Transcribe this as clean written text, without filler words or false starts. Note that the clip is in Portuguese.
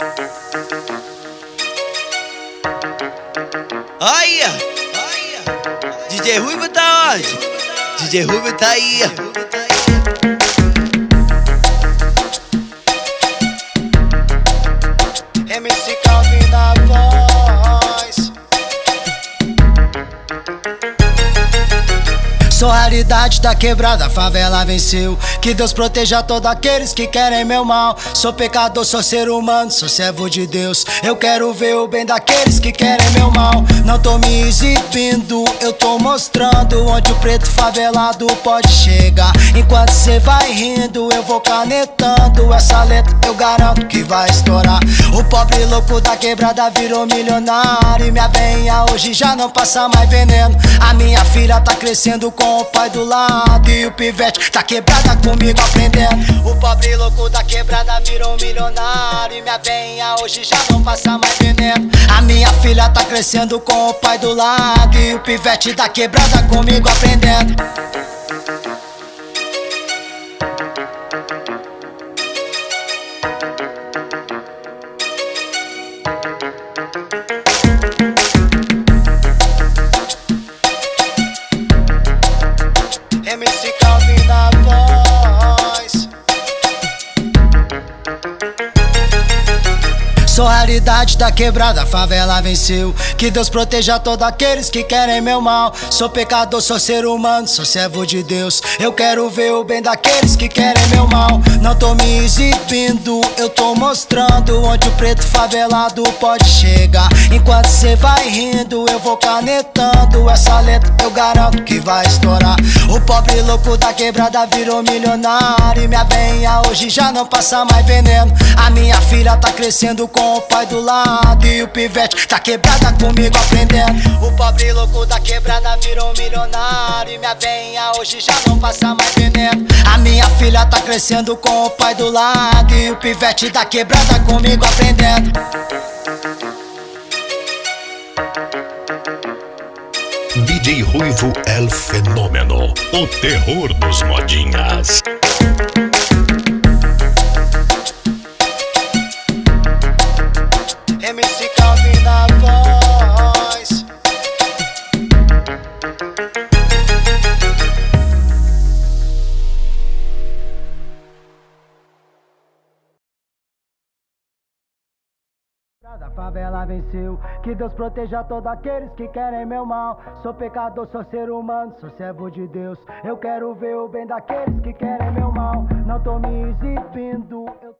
Olha, DJ Ruivo tá onde? DJ Ruivo tá aí. MC Calvin na voz. Sou raridade da quebrada, a favela venceu. Que Deus proteja todos aqueles que querem meu mal. Sou pecador, sou ser humano, sou servo de Deus. Eu quero ver o bem daqueles que querem meu mal. Não tô me exibindo, eu tô mostrando onde o preto favelado pode chegar. Enquanto cê vai rindo, eu vou canetando essa letra, eu garanto que vai estourar. O pobre louco da quebrada virou milionário, e minha venha hoje já não passa mais veneno. A minha filha tá crescendo com o pai do lado, e o pivete tá quebrada comigo aprendendo. O pobre louco da quebrada virou milionário, e minha venha hoje já não passa mais veneno. A minha filha tá crescendo com o pai do lado, e o pivete da quebrada comigo aprendendo. MC Calvin na voz. Sou raridade da quebrada, a favela venceu. Que Deus proteja todos aqueles que querem meu mal. Sou pecador, sou ser humano, sou servo de Deus. Eu quero ver o bem daqueles que querem meu mal. Não tô me exibindo, eu tô mostrando onde o preto favelado pode chegar. Enquanto cê vai rindo, eu vou canetando essa letra, eu garanto que vai estourar. O pobre louco da quebrada virou milionário, e minha venha hoje já não passa mais veneno. A minha filha tá crescendo com o pai do lado, e o pivete tá quebrada comigo aprendendo. O pobre louco da quebrada virou milionário, e minha venha hoje já não passa mais veneno. A minha filha tá crescendo com o pai do lado, e o pivete da quebrada comigo aprendendo. DJ Ruivo El Fenômeno, o terror dos modinhas. MC Calvin na voz. A favela venceu, que Deus proteja todos aqueles que querem meu mal. Sou pecador, sou ser humano, sou servo de Deus. Eu quero ver o bem daqueles que querem meu mal. Não tô me exibindo,